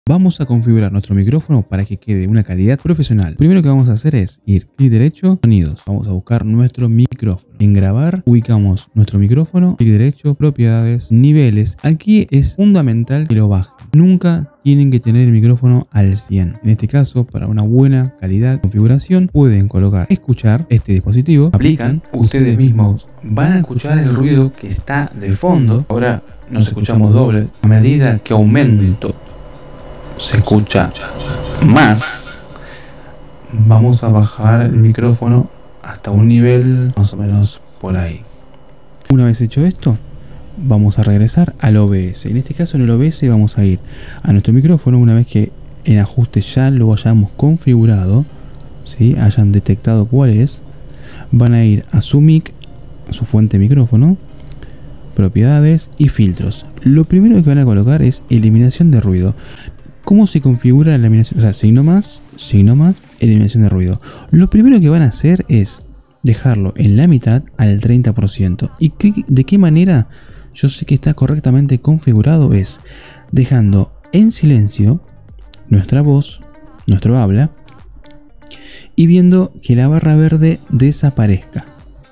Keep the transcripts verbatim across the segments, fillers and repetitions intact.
Vamos a configurar nuestro micrófono para que quede una calidad profesional. Primero que vamos a hacer es ir clic derecho, sonidos. Vamos a buscar nuestro micrófono. En grabar ubicamos nuestro micrófono, clic derecho, propiedades, niveles. Aquí es fundamental que lo bajen. Nunca tienen que tener el micrófono al cien. En este caso, para una buena calidad de configuración, pueden colocar escuchar este dispositivo. Aplican, ustedes mismos van a escuchar el ruido que está de fondo. Ahora nos escuchamos dobles. A medida que aumento se escucha más, vamos a bajar el micrófono hasta un nivel más o menos por ahí. Una vez hecho esto, vamos a regresar al O B S. En este caso, en el O B S vamos a ir a nuestro micrófono. Una vez que en ajustes ya lo hayamos configurado, ¿sí? Hayan detectado cuál es, van a ir a su mic, a su fuente de micrófono, propiedades y filtros. Lo primero que van a colocar es eliminación de ruido. ¿Cómo se configura la eliminación? O sea, signo más, signo más, eliminación de ruido. Lo primero que van a hacer es dejarlo en la mitad al treinta por ciento. ¿Y qué, de qué manera yo sé que está correctamente configurado? Es dejando en silencio nuestra voz, nuestro habla, y viendo que la barra verde desaparezca.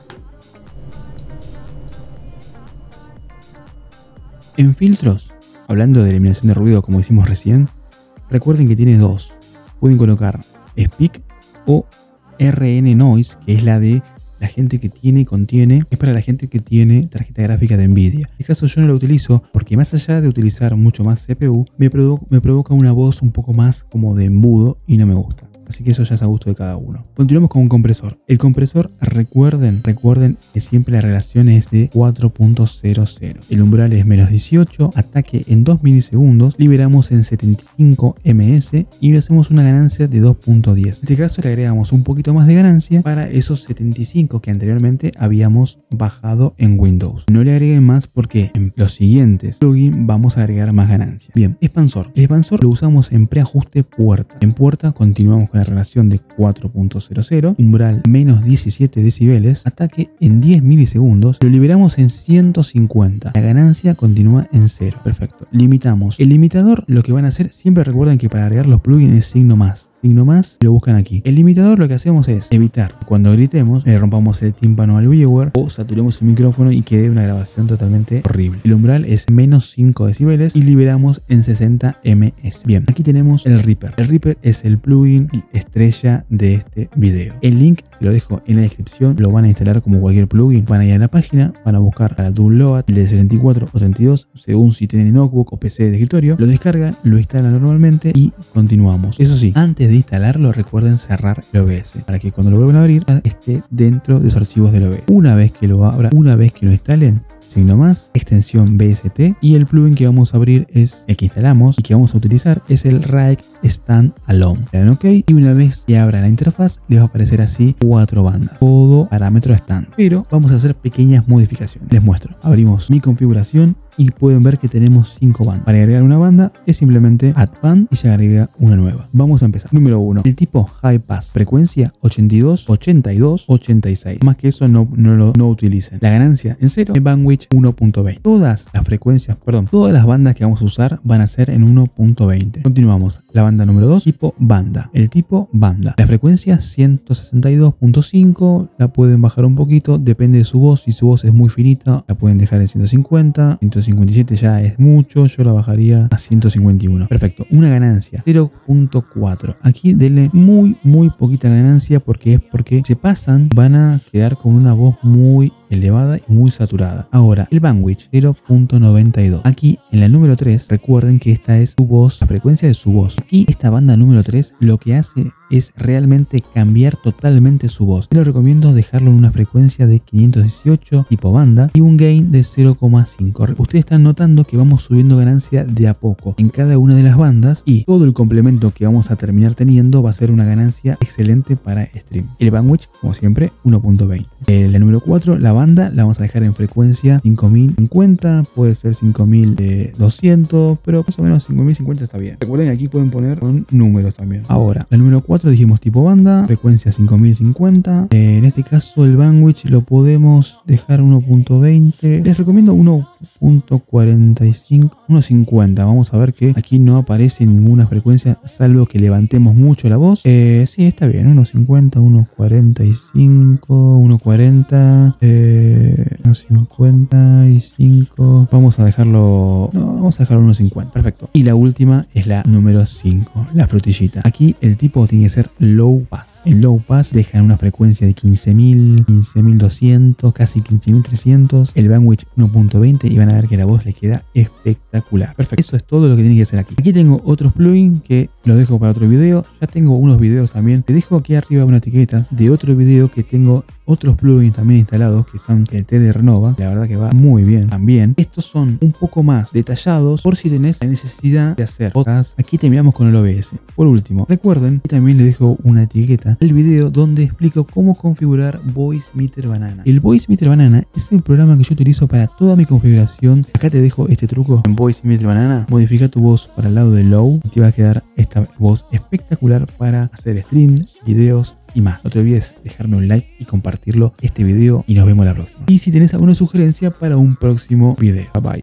En filtros, hablando de eliminación de ruido como hicimos recién, recuerden que tiene dos. Pueden colocar Speak o R N Noise, que es la de la gente que tiene y contiene, es para la gente que tiene tarjeta gráfica de Nvidia. En este caso yo no lo utilizo porque más allá de utilizar mucho más C P U, me, provo me provoca una voz un poco más como de embudo y no me gusta. Así que eso ya es a gusto de cada uno. Continuamos con un compresor. El compresor, recuerden, recuerden que siempre la relación es de cuatro punto cero cero. El umbral es menos dieciocho, ataque en dos milisegundos, liberamos en setenta y cinco ms y hacemos una ganancia de dos punto diez. En este caso le agregamos un poquito más de ganancia para esos setenta y cinco que anteriormente habíamos bajado en Windows. No le agreguen más porque en los siguientes plugins vamos a agregar más ganancia. Bien, expansor. El expansor lo usamos en preajuste puerta. En puerta continuamos con la relación de cuatro punto cero cero, umbral menos diecisiete decibeles, ataque en diez milisegundos, lo liberamos en ciento cincuenta, la ganancia continúa en cero. Perfecto. Limitamos. El limitador, lo que van a hacer, siempre recuerden que para agregar los plugins es signo más. Signo más, lo buscan aquí. El limitador lo que hacemos es evitar que cuando gritemos le rompamos el tímpano al viewer o saturemos el micrófono y quede una grabación totalmente horrible. El umbral es menos cinco decibeles y liberamos en sesenta ms. Bien, aquí tenemos el Reaper. El Reaper es el plugin estrella de este video. El link se lo dejo en la descripción. Lo van a instalar como cualquier plugin. Van a ir a la página, van a buscar para download el de sesenta y cuatro o treinta y dos, según si tienen notebook o P C de escritorio. Lo descargan, lo instalan normalmente y continuamos. Eso sí, antes de instalarlo recuerden cerrar el O B S para que cuando lo vuelvan a abrir esté dentro de los archivos del O B S. Una vez que lo abra, una vez que lo instalen, signo más, extensión B S T, y el plugin que vamos a abrir es el que instalamos y que vamos a utilizar es el Rike Stand Alone. Le dan OK y una vez que abra la interfaz les va a aparecer así cuatro bandas, todo parámetro stand, pero vamos a hacer pequeñas modificaciones. Les muestro. Abrimos mi configuración y pueden ver que tenemos cinco bandas. Para agregar una banda es simplemente add band y se agrega una nueva. Vamos a empezar. Número uno. El tipo high pass. Frecuencia ochenta y dos, ochenta y dos, ochenta y seis. Más que eso no, no lo no utilicen. La ganancia en cero. El bandwidth uno punto veinte. Todas las frecuencias, perdón, todas las bandas que vamos a usar van a ser en uno punto veinte. Continuamos. La banda número dos. Tipo banda. El tipo banda. La frecuencia ciento sesenta y dos punto cinco. La pueden bajar un poquito. Depende de su voz. Si su voz es muy finita, la pueden dejar en ciento cincuenta. ciento cincuenta y siete ya es mucho, yo la bajaría a ciento cincuenta y uno. Perfecto, una ganancia cero punto cuatro. Aquí denle muy muy poquita ganancia porque es porque se pasan, van a quedar con una voz muy elevada y muy saturada. Ahora, el bandwidth cero punto noventa y dos. Aquí en la número tres, recuerden que esta es su voz, la frecuencia de su voz. Aquí esta banda número tres lo que hace es realmente cambiar totalmente su voz. Les recomiendo dejarlo en una frecuencia de quinientos dieciocho tipo banda y un gain de cero coma cinco. Ustedes están notando que vamos subiendo ganancia de a poco en cada una de las bandas y todo el complemento que vamos a terminar teniendo va a ser una ganancia excelente para stream. El bandwidth, como siempre, uno punto veinte. Eh, la número cuatro, la banda, la vamos a dejar en frecuencia cinco mil cincuenta, puede ser cinco mil doscientos, pero más o menos cinco mil cincuenta está bien. Recuerden que aquí pueden poner con números también. Ahora, la número cuatro cuatro dijimos tipo banda, frecuencia cinco mil cincuenta. Eh, en este caso el bandwidth lo podemos dejar uno punto veinte. Les recomiendo uno punto cuarenta y cinco, uno punto cincuenta. Vamos a ver que aquí no aparece ninguna frecuencia salvo que levantemos mucho la voz. Eh, sí, está bien, uno punto cincuenta, uno punto cuarenta y cinco, uno punto cuarenta, eh, uno punto cincuenta y cinco. Vamos a dejarlo, no, vamos a dejarlo uno punto cincuenta. Perfecto. Y la última es la número cinco, la frutillita. Aquí el tipo tiene que ser low pass. En low pass dejan una frecuencia de quince mil, quince mil doscientos, casi quince mil trescientos, el bandwidth uno punto veinte y van a ver que la voz le queda espectacular. Perfecto, eso es todo lo que tiene que hacer aquí. Aquí tengo otros plugins que los dejo para otro video. Ya tengo unos videos también. Te dejo aquí arriba una etiqueta de otro video que tengo otros plugins también instalados que son el T D Renova. La verdad que va muy bien también. Estos son un poco más detallados por si tenés la necesidad de hacer podcast. Aquí terminamos con el O B S. Por último, recuerden que también les dejo una etiqueta el video donde explico cómo configurar Voicemeeter Banana. El Voicemeeter Banana es el programa que yo utilizo para toda mi configuración. Acá te dejo este truco en Voicemeeter Banana. Modifica tu voz para el lado de low y te va a quedar esta voz espectacular para hacer streams, videos y más. No te olvides dejarme un like y compartirlo este video y nos vemos la próxima. Y si tenés alguna sugerencia para un próximo video. Bye bye.